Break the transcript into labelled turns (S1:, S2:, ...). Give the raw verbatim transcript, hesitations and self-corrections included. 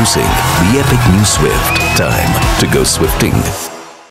S1: Introducing the epic new Swift. Time to go Swifting.